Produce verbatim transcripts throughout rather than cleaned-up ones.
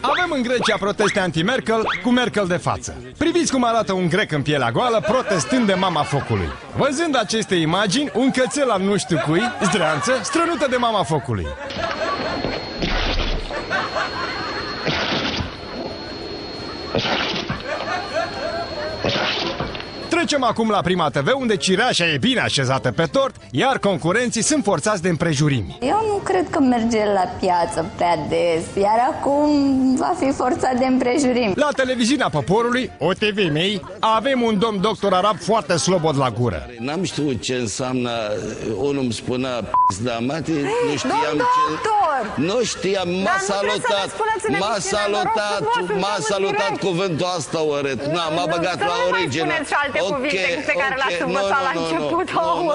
Avem în Grecia proteste anti-Merkel cu Merkel de față. Priviți cum arată un grec în pielea goală protestând de mama focului. Văzând aceste imagini, un cățel al nu știu cui, zdreanță, strănută de mama focului. Trecem acum la Prima T V, unde cireașa e bine așezată pe tort, iar concurenții sunt forțați de împrejurimi. Eu nu cred că merge la piață prea des, iar acum va fi forțat de împrejurimi. La televiziunea poporului, O T V mei, avem un domn doctor arab foarte slobod la gură. N-am știut ce înseamnă, unul îmi spunea p***damate, nu știam ce... Nu știam, m-a salutat, m-a salutat, m-a salutat cuvântul asta urât. Na, m-a băgat la origine. Cuvinte pe care l-ați învățat la început.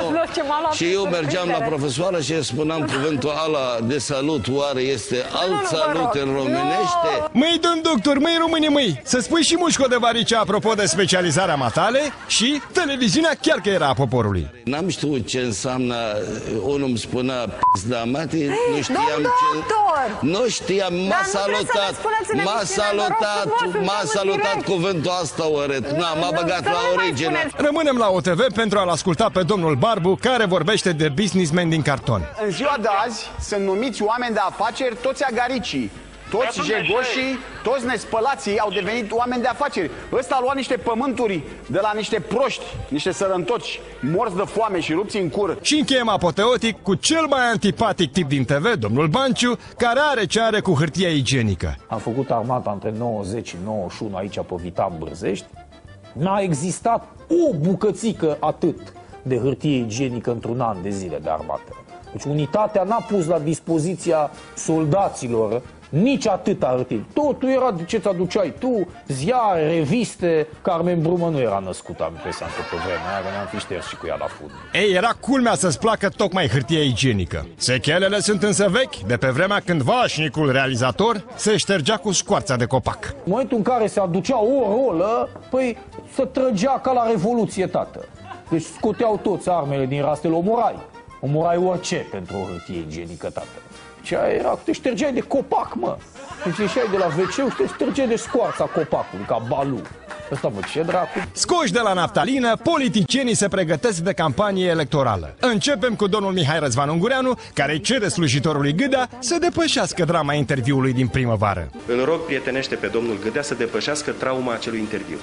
Și eu mergeam la profesoară și îi spuneam cuvântul ala de salut, oare este alt salut în românește? Măi, domn doctor, măi români, măi, să spui și mușco de varice apropo de specializarea matale și televiziunea chiar că era a poporului. N-am știut ce înseamnă, unul îmi spunea p***damate, nu știam ce... Nu știam, m-a salutat, m-a salutat, m-a salutat cuvântul asta urât. Na, m-a băgat la origine. Rămânem la O T V pentru a-l asculta pe domnul Barbu, care vorbește de businessmen din carton. În ziua de azi sunt numiți oameni de afaceri toți agaricii, toți jegoșii, toți nespălații au devenit oameni de afaceri. Ăsta a luat niște pământuri de la niște proști, niște sărăntoci, morți de foame și rupți în cură. Și încheiem apoteotic cu cel mai antipatic tip din T V, domnul Banciu, care are ce are cu hârtia igienică. Am făcut armata între nouăzeci și nouăzeci și unu aici pe Vitan Brăzești. N-a existat o bucățică atât de hârtie igienică într-un an de zile de armată. Deci unitatea n-a pus la dispoziția soldaților nici atâta hârtie. Totul era de ce-ți aduceai tu, ziare, reviste. Carmen Brumă nu era născută, am impresia că pe vremea aia, că ne-am fi șters și cu ea la fund. Ei, era culmea să-ți placă tocmai hârtia igienică. Sechelele sunt însă vechi, de pe vremea când vașnicul realizator se ștergea cu scoarța de copac. În momentul în care se aducea o rolă, păi se trăgea ca la Revoluție, tată. Deci scoteau toți armele din rastel, omorai. Omorai orice pentru o hârtie igienică, tată. Ce era, te ștergeai de copac, mă. Deci ieșeai de la ve ce și te ștergeai de scoarța copacului, ca balu. Ăsta, mă, ce dracu? Scoși de la naftalină, politicienii se pregătesc de campanie electorală. Începem cu domnul Mihai Răzvan Ungureanu, care cere slujitorului Gâdea să depășească drama interviului din primăvară. Îl rog prietenește pe domnul Gâdea să depășească trauma acelui interviu.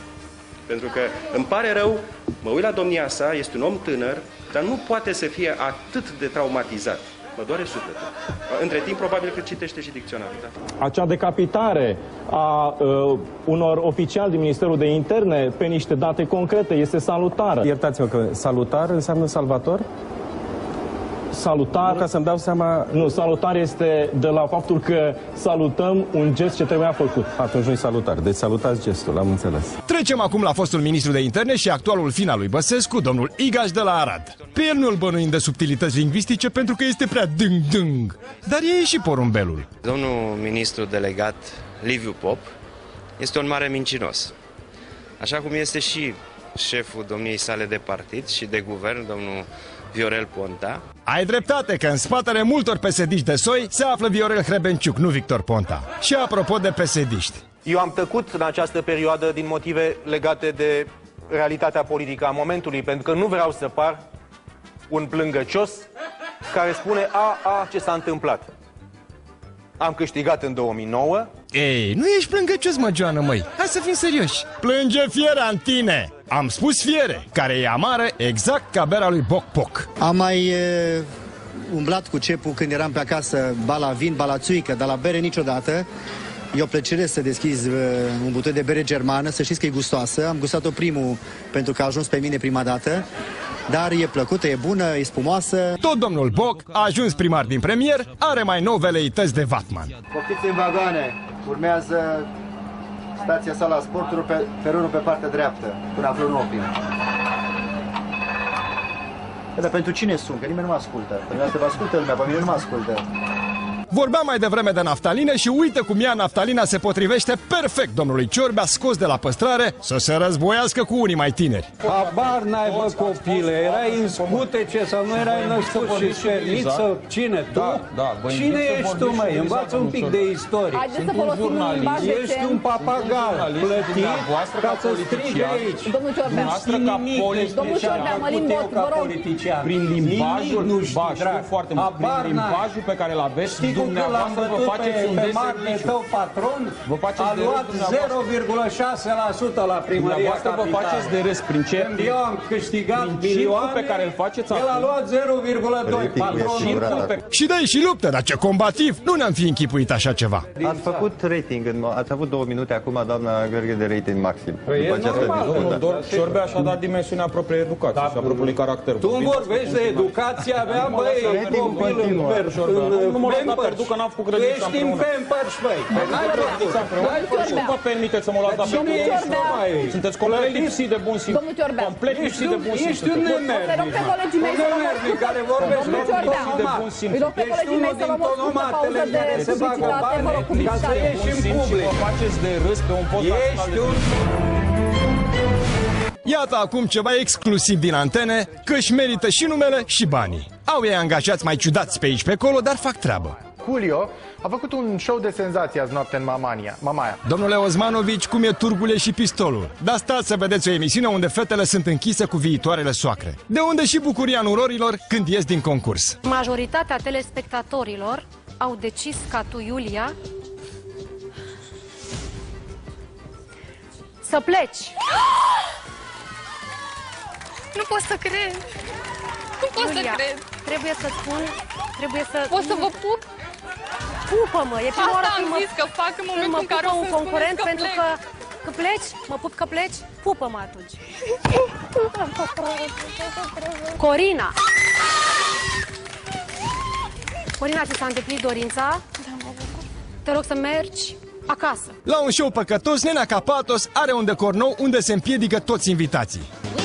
Pentru că îmi pare rău, mă uit la domnia sa, este un om tânăr, dar nu poate să fie atât de traumatizat. Mă doare sufletul. Între timp, probabil că citește și dicționarul. Da? Acea decapitare a uh, unor oficiali din Ministerul de Interne pe niște date concrete este salutară. Iertați-mă că salutar înseamnă salvator? Salutar, ca să-mi dau seama... Nu, salutar este de la faptul că salutăm un gest ce trebuia făcut. Atunci nu-i salutar, deci salutați gestul, am înțeles. Trecem acum la fostul ministru de interne și actualul fin al lui Băsescu, domnul Igaș de la Arad. Pe el nu-l bănuim de subtilități lingvistice pentru că este prea dâng-dâng, dar e și porumbelul. Domnul ministru delegat Liviu Pop este un mare mincinos, așa cum este și șeful domniei sale de partid și de guvern, domnul Viorel Ponta. Ai dreptate că în spatele multor pesediști de soi se află Viorel Hrebenciuc, nu Victor Ponta. Și apropo de pesediști. Eu am tăcut în această perioadă din motive legate de realitatea politică a momentului, pentru că nu vreau să par un plângăcios care spune a, a, ce s-a întâmplat. Am câștigat în două mii nouă. Ei, nu ești plângăcios, mă, Joană, măi. Hai să fim serioși. Plânge fiera în tine. Am spus fiere, care e amară exact ca berea lui Boc Poc. Am mai e, umblat cu cepul când eram pe acasă, ba la vin, ba la țuică, dar la bere niciodată. E o plăcere să deschizi uh, un butoi de bere germană, să știți că e gustoasă. Am gustat-o primul pentru că a ajuns pe mine prima dată. Dar e plăcută, e bună, e spumoasă. Tot domnul Boc a ajuns primar din premier, are mai nou veleități de vatman. Poftiți în vagoane, urmează stația Sala Sportului, pe, peronul pe partea dreaptă, până află nu oprim. Dar pentru cine sunt? Că nimeni nu mă ascultă. Pentru asta vă ascultă lumea, pe mine nu mă ascultă. Vorbeam mai devreme de naftalină și uite cum ea, naftalina, se potrivește perfect domnului Ciorbea, scos de la păstrare, să se războiască cu unii mai tineri. Habar n-ai, bă, copile, erai în scutece sau nu erai născut și permit să... Cine, tu? Da, da, Cine ești tu, măi? Învață un pic de istorie. Sunt un jurnalist. Ești un papagal plătit ca să strigi aici. Domnul Ciorbea, domnul Ciorbea, mă limbot, vă rog. Prin limbajul, ba, știu foarte mult, prin limbajul pe care îl aveți, dumneavoastră vă faceți un deserviciu. Tău patron a luat zero virgulă șase la sută la primăria capitală. Vă faceți de râs prin ce? Eu am câștigat milioane, pe care îl faceți el a luat zero virgulă doi, patronul. Și dă-i și luptă, dar ce combativ, nu ne-am fi închipuit așa ceva. Ați făcut rating, ați avut două minute acum, doamna Gheorghe, de rating maxim. Păi e normal, domnul Ciorbea și-a dat dimensiunea propriei educații și a propriului caracter. Tu vorbești de educația mea, băi, copil în Nu mă lăsați perdu că n-am făcut grădinița împreună. Tu ești în Pampers, băi. N-ai grădinița împreună. Cum vă permiteți să mă luați la perdu? Sunteți complet lipsit de bun simț. Domnul Ciorbea. Complet lipsit de bun simț. Ești un nemernic. Un nemernic care vorbește de bun simț. Îi rog pe colegii mei să vă mă scurtă pauză de publicitate, vă rog, ca să ieși în public. Vă faceți de râs pe un post Ești un... Iată acum ceva exclusiv din antene, că își merită și numele și banii. Au ei angajați mai ciudați pe aici pe acolo, dar fac treabă. Julio a făcut un show de senzație azi noapte în Mamania, Mamaia. Domnule Osmanovici, cum e Turgule și Pistolul? Dar stați să vedeți o emisiune unde fetele sunt închise cu viitoarele soacre. De unde și bucuria nurorilor când ies din concurs. Majoritatea telespectatorilor au decis ca tu, Iulia, să pleci. Nu pot să cred. Nu pot Iulia, să cred. Trebuie să spun, trebuie să... Pot să vă pup? Pupă-mă, e prima oară Asta am zis că fac în momentul în care o un să-mi concurent spuneți că pentru plec. că, că pleci, mă pup că pleci, pupă-mă atunci. Corina. Corina, ți s-a îndeplinit dorința? Da, mă bucur. Te rog să mergi acasă. La un show păcătos, Nena Capatos are un decor nou unde se împiedică toți invitații.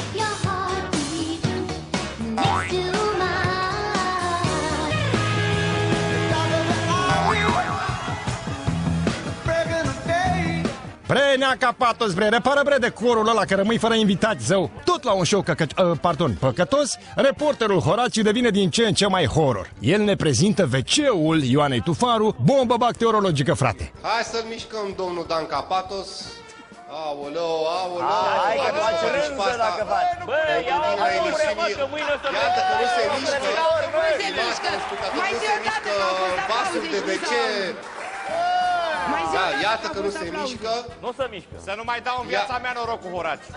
Bre, Nea Capatos, bre, repară bre decorul ăla că rămâi fără invitați, zău. Tot la un show căcă, uh, pardon, păcătos, reporterul Horaciu devine din ce în ce mai horror. El ne prezintă ve ce-ul Ioanei Tufaru, bombă bacteriologică, frate. Hai să-l mișcăm, domnul Dan Capatos. Aoleu, aoleu, hai că faci rândă dacă faci. Bă, ia o mă, că mâine o să iată că nu se mișcă. Nu se mișcă. Mai zi o dată că au fost vasul de ve ce. Da, iată că nu se mișcă. Nu se mișcă. Să nu mai dau în viața mea noroc cu Horaciu.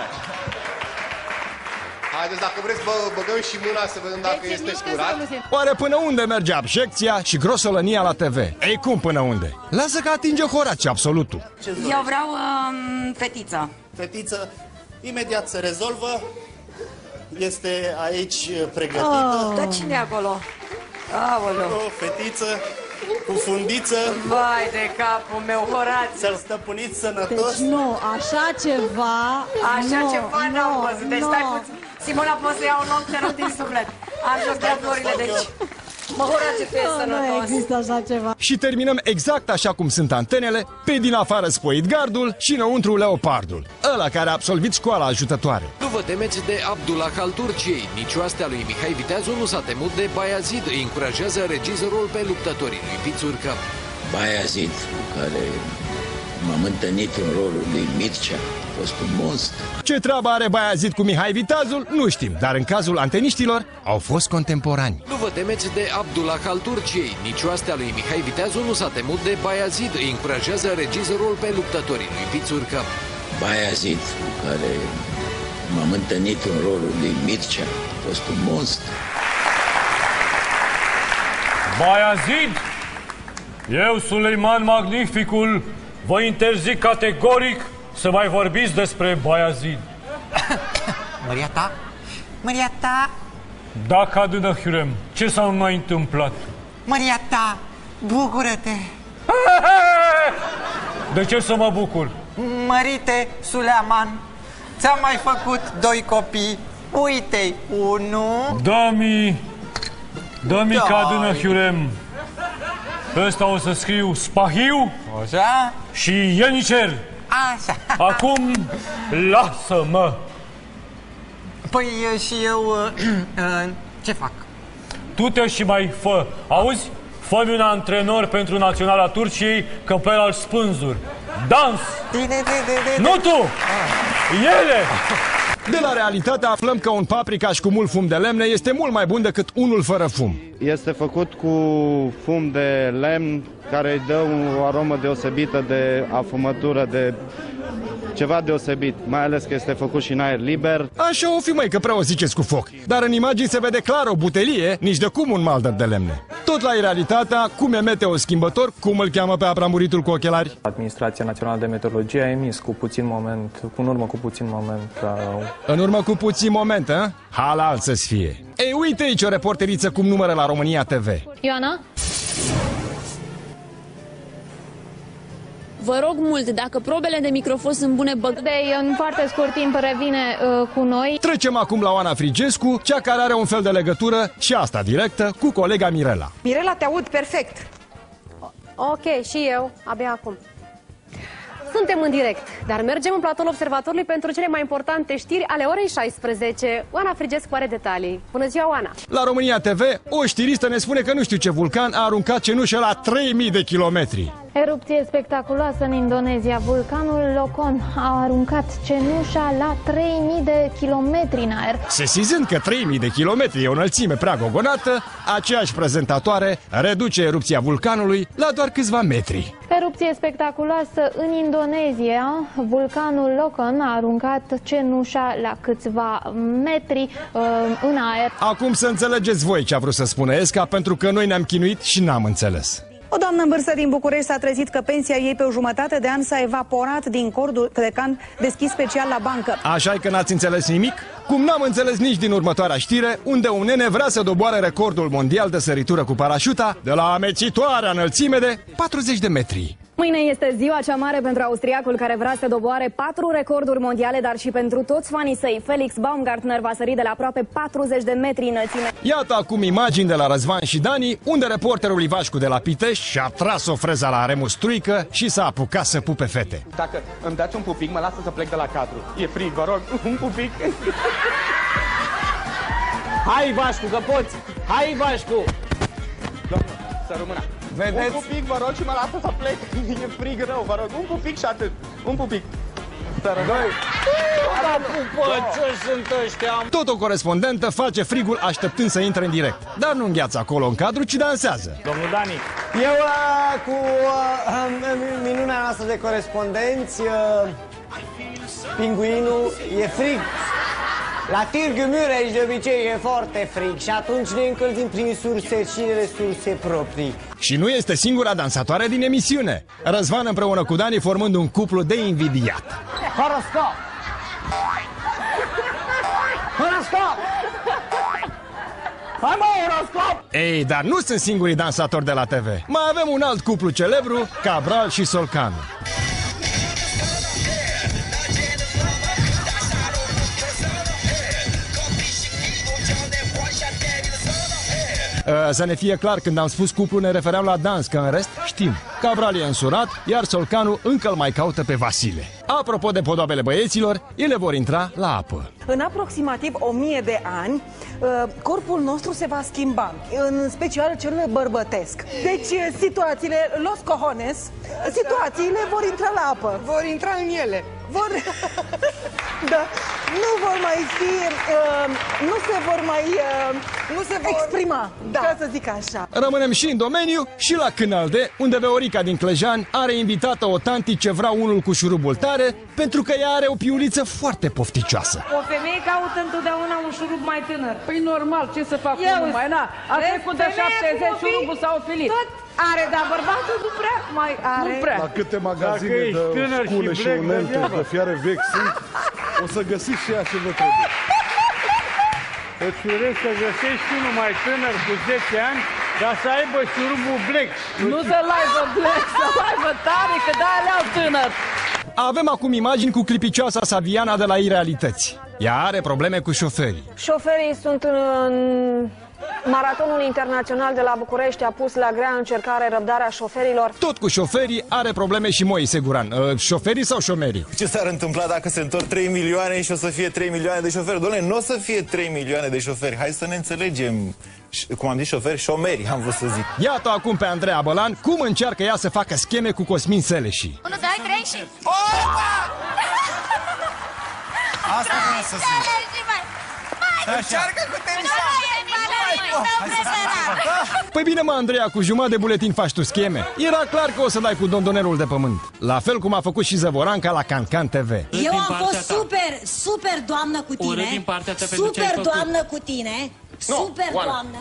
Haideți, dacă vreți, bă, băgăm și mâna să vedem dacă este curat. Oare până unde merge abjecția și grosolănia la te ve? Ei, cum până unde? Lasă că atinge Horaciu absolutul. Eu vreau um, fetița. Fetiță, imediat se rezolvă. Este aici pregătită. Oh, dar cine e acolo? Aoleu. O fetiță cu fundiță. Vai de capul meu, Horațiu. Să-l stăpâniți sănătos. Deci nu, așa ceva. Așa nu, ceva nu, n-am văzut. Deci nu. stai puțin. Simona, poți să iau un om, te rog din suflet. Am jos de florile, deci... Mă, Horațiu, tu ești sănătos. Nu există așa ceva. Și terminăm exact așa cum sunt antenele, pe din afară Spoit Gardul și înăuntru Leopardul, ăla care a absolvit școala ajutătoare. Nu vă temeți de Abdullah al Turciei. Nici oastea lui Mihai Viteazu nu s-a temut de Bayazid. Îi încurajează regizorul pe luptătorii lui Pițurcă. Bayazid, cu care m-am întâlnit în rolul lui Mircea, a fost un monstru. Ce treabă are Bayazid cu Mihai Viteazul, nu știm, dar în cazul anteniștilor au fost contemporani. Nu vă temeți de Abdullah al Turciei. Nici oastea lui Mihai Viteazu nu s-a temut de Bayazid. Îi încurajează regizorul pe luptătorii lui Pițurcă. Bayazid, cu care m-am întâlnit în rolul lui Mircea, a fost un monstru. Bayazid, eu, Suleiman Magnificul, vă interzic categoric să mai vorbiți despre Bayazid. Măria ta? Măria ta? Da, Cadână Hürrem, ce s-a mai întâmplat? Măria ta, bucură-te! De ce să mă bucur? Mărite, Suleiman, ți-am mai făcut doi copii. Uite-i, unul... Dă-mi... Dă-mi, Cadână Hürrem. ăsta o să scriu Spahiu. Așa. Și Ienicer. Așa. Acum lasă-mă. Păi și eu ce fac? Tu te și mai fă. Auzi? Fă-mi un antrenor pentru Naționala Turciei, că pe el al spânzuri. Dans! Nu tu! Ele! De la realitate aflăm că un paprikaș cu mult fum de lemne este mult mai bun decât unul fără fum. Este făcut cu fum de lemn care îi dă o aromă deosebită de afumătură, de ceva deosebit, mai ales că este făcut și în aer liber. Așa o fi, măi, că prea o ziceți cu foc. Dar în imagini se vede clar o butelie, nici de cum un maldăr de lemne. Tot la realitatea, cum e meteo schimbător, cum îl cheamă pe abramuritul cu ochelari? Administrația Națională de Meteorologie a emis cu puțin moment, cu în urmă cu puțin moment. Uh... În urmă cu puțin moment, a? Halal să-ți fie. Ei, uite aici o reporteriță cum numără la România T V. Ioana? Vă rog mult, dacă probele de microfon sunt bune, băg... De în foarte scurt timp revine uh, cu noi. Trecem acum la Oana Frigescu, cea care are un fel de legătură, și asta directă, cu colega Mirela. Mirela, te aud perfect. Ok, și eu, abia acum. Suntem în direct, dar mergem în platoul observatorului pentru cele mai importante știri ale orei șaisprezece. Oana Frigescu are detalii. Bună ziua, Oana! La România T V, o știristă ne spune că nu știu ce vulcan a aruncat cenușă la trei mii de kilometri. Erupție spectaculoasă în Indonezia. Vulcanul Lokon a aruncat cenușa la trei mii de kilometri în aer. Sesizând că trei mii de kilometri e o înălțime prea gogonată, aceeași prezentatoare reduce erupția vulcanului la doar câțiva metri. Erupție spectaculoasă în Indonezia. Vulcanul Lokon a aruncat cenușa la câțiva metri uh, în aer. Acum să înțelegeți voi ce a vrut să spună Esca, pentru că noi ne-am chinuit și n-am înțeles. O doamnă în vârstă din București s-a trezit că pensia ei pe o jumătate de an s-a evaporat din cordul trecant deschis special la bancă. Așa-i că n-ați înțeles nimic? Cum n-am înțeles nici din următoarea știre, unde un nene vrea să doboare recordul mondial de săritură cu parașuta de la amețitoarea înălțime de patruzeci de metri. Mâine este ziua cea mare pentru austriacul care vrea să doboare patru recorduri mondiale, dar și pentru toți fanii săi. Felix Baumgartner va sări de la aproape patruzeci de metri înălțime. Iată acum imagini de la Răzvan și Dani, unde reporterul Ivașcu de la Pitești și-a tras o freză la Remus Truică și s-a apucat să pupe fete. Dacă îmi dați un pupic, mă lasă să plec de la cadru. E frig, vă rog, un pupic. Hai, Ivașcu, că poți! Hai, Ivașcu! Doamne, să rămână. Vedeți? Un pupic, vă rog, și mă lasă să plec. E frig rău, vă rog. Un pupic și atât. Un pupic. Tot o corespondentă face frigul așteptând să intre în direct. Dar nu îngheață acolo în cadru, ci dansează. Domnul Dani. Eu uh, cu uh, minunea noastră de corespondenți, uh, Pinguinul, e frig. La Târgu Mureș de obicei e foarte frig și atunci ne încălzim prin surse și resurse proprii. Și nu este singura dansatoare din emisiune. Răzvan împreună cu Dani formând un cuplu de invidiat. Horoscop! Horoscop! Hai mă, horoscop! Ei, dar nu sunt singurii dansatori de la T V. Mai avem un alt cuplu celebru, Cabral și Solcanu. Să ne fie clar, când am spus cuplu ne refeream la dans, că în rest știm. Cabral e însurat, iar Solcanu încă îl mai caută pe Vasile. Apropo de podoabele băieților, ele vor intra la apă. În aproximativ o mie de ani, corpul nostru se va schimba, în special cel bărbătesc. Deci situațiile, los cojones, situațiile vor intra la apă. Vor intra în ele. Vor... da, nu vor mai fi, uh, nu se vor mai uh, nu se vor... exprima, da. Ca să zic așa. Rămânem și în domeniu și la Cânălde, unde Veorica din Clejan are invitată o tanti ce vrea unul cu șurubul tare, pentru că ea are o piuliță foarte pofticioasă. O femeie caută întotdeauna un șurub mai tânăr. Păi normal, ce să fac Eu, unul mai na? A trecut de șaptezeci, șurubul s-a ofilit. Tot are, dar bărbatul nu prea mai are. Nu prea. La câte magazine de scule și, și unelte de fiare vechi sunt, o să găsiți și ea ce vă trebuie. Îți urez să găsești unul mai tânăr cu zece ani, dar să aibă șurubul black. Nu să-l aibă black, să-l aibă tare, că de alea tânăr. Avem acum imagini cu clipicioasa Saviana de la iRealități. Ea are probleme cu șoferii. Șoferii sunt în Maratonul internațional de la București a pus la grea încercare răbdarea șoferilor. Tot cu șoferii are probleme și Moise Guran. Uh, șoferii sau șomerii? Ce s-ar întâmpla dacă se întorc trei milioane și o să fie trei milioane de șoferi? Doamne, nu o să fie trei milioane de șoferi. Hai să ne înțelegem. Cum am zis, șoferi, șomeri, am vrut să zic. Iată acum pe Andreea Bălan cum încearcă ea să facă scheme cu Cosmin Seleși. unu, doi, trei și... Asta vreau să zic. Încearcă cu tenisaua. Păi bine mă, Andreea, cu jumătate de buletin faci tu scheme. Era clar că o să dai cu dondonerul de pământ. La fel cum a făcut și Zăvoranca la Cancan T V. Eu am fost super, super doamnă cu tine. Super doamnă cu tine. Super doamnă.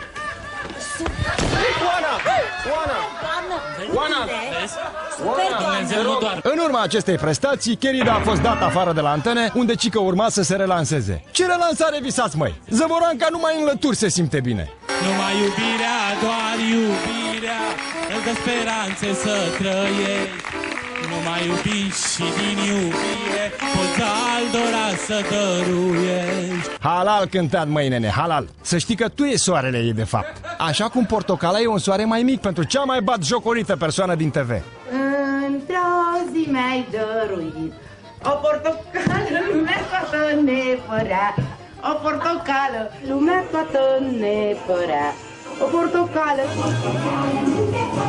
Oana! Oana! Oana! Oana! În urma acestei prestații, Cherida a fost dat afară de la antene, unde cică urma să se relanseze. Ce relansare visați, măi? Zăvoranca numai în lături se simte bine. Numai iubirea, doar iubirea îți dă speranțe să trăiești. Numai iubiți și din iubire poți aldora să dăruiești. Halal cântat, măi, nene, halal. Să știi că tu e soarele ei, de fapt. Așa cum portocala e un soare mai mic pentru cea mai batjocorită persoană din T V. Într-o zi mi-ai dăruit o portocală, lumea toată ne părea. O portocală, lumea toată ne părea. O portocală.